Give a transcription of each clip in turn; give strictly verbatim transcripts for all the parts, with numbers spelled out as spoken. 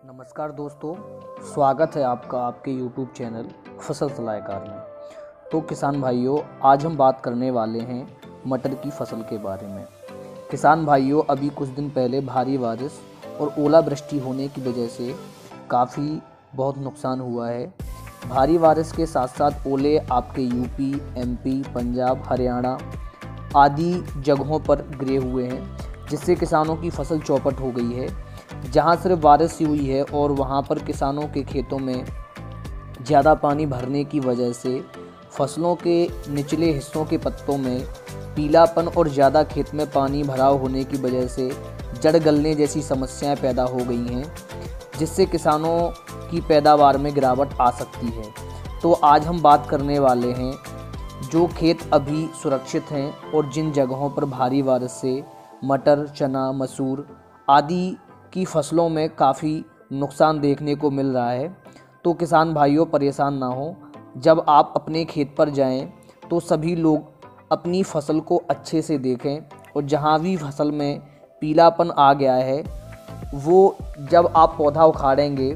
नमस्कार दोस्तों, स्वागत है आपका आपके यूट्यूब चैनल फसल सलाहकार में। तो किसान भाइयों, आज हम बात करने वाले हैं मटर की फसल के बारे में। किसान भाइयों, अभी कुछ दिन पहले भारी बारिश और ओलावृष्टि होने की वजह से काफ़ी बहुत नुकसान हुआ है। भारी बारिश के साथ साथ ओले आपके यूपी, एमपी, पंजाब, हरियाणा आदि जगहों पर गिरे हुए हैं, जिससे किसानों की फसल चौपट हो गई है। जहां सिर्फ बारिश ही हुई है और वहां पर किसानों के खेतों में ज़्यादा पानी भरने की वजह से फसलों के निचले हिस्सों के पत्तों में पीलापन और ज़्यादा खेत में पानी भराव होने की वजह से जड़ गलने जैसी समस्याएं पैदा हो गई हैं, जिससे किसानों की पैदावार में गिरावट आ सकती है। तो आज हम बात करने वाले हैं जो खेत अभी सुरक्षित हैं और जिन जगहों पर भारी बारिश से मटर, चना, मसूर आदि की फसलों में काफ़ी नुकसान देखने को मिल रहा है। तो किसान भाइयों, परेशान ना हो। जब आप अपने खेत पर जाएं तो सभी लोग अपनी फसल को अच्छे से देखें और जहां भी फसल में पीलापन आ गया है, वो जब आप पौधा उखाड़ेंगे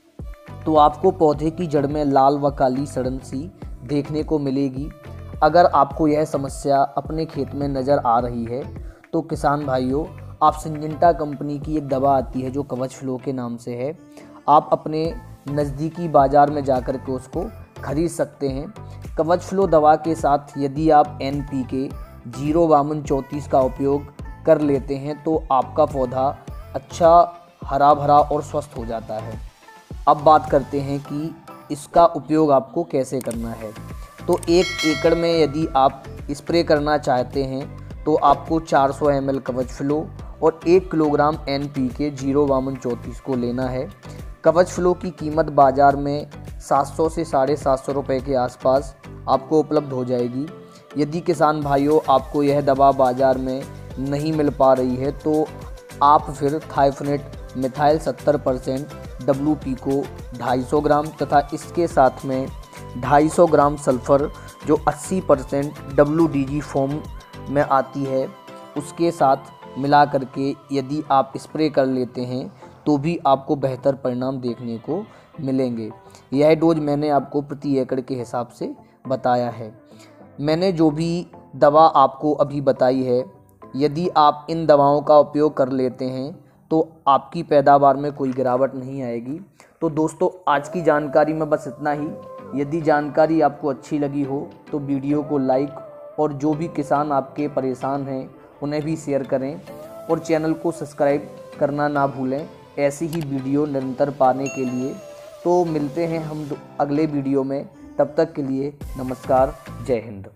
तो आपको पौधे की जड़ में लाल व काली सड़न सी देखने को मिलेगी। अगर आपको यह समस्या अपने खेत में नज़र आ रही है तो किसान भाइयों, आप सिंजेंटा कंपनी की एक दवा आती है जो कवच फ्लो के नाम से है, आप अपने नज़दीकी बाज़ार में जाकर के उसको खरीद सकते हैं। कवच फ्लो दवा के साथ यदि आप एन पी के जीरो बावन चौंतीस का उपयोग कर लेते हैं तो आपका पौधा अच्छा हरा भरा और स्वस्थ हो जाता है। अब बात करते हैं कि इसका उपयोग आपको कैसे करना है। तो एक एकड़ में यदि आप स्प्रे करना चाहते हैं तो आपको चार सौ एम एल कवच फ्लो और एक kilogram N P K zero बावन चौंतीस को लेना है। कवच फ्लो की कीमत बाज़ार में सात सौ से साढ़े सात सौ रुपये के आसपास आपको उपलब्ध हो जाएगी। यदि किसान भाइयों आपको यह दवा बाज़ार में नहीं मिल पा रही है तो आप फिर थाइफनेट मिथाइल सत्तर परसेंट डब्ल्यू पी को ढाई सौ ग्राम तथा इसके साथ में ढाई सौ ग्राम सल्फ़र जो अस्सी percent W D G form में आती है, उसके साथ मिला करके यदि आप स्प्रे कर लेते हैं तो भी आपको बेहतर परिणाम देखने को मिलेंगे। यह डोज मैंने आपको प्रति एकड़ के हिसाब से बताया है। मैंने जो भी दवा आपको अभी बताई है, यदि आप इन दवाओं का उपयोग कर लेते हैं तो आपकी पैदावार में कोई गिरावट नहीं आएगी। तो दोस्तों, आज की जानकारी में बस इतना ही। यदि जानकारी आपको अच्छी लगी हो तो वीडियो को लाइक और जो भी किसान आपके परेशान हैं उन्हें भी शेयर करें और चैनल को सब्सक्राइब करना ना भूलें ऐसी ही वीडियो निरंतर पाने के लिए। तो मिलते हैं हम अगले वीडियो में, तब तक के लिए नमस्कार, जय हिंद।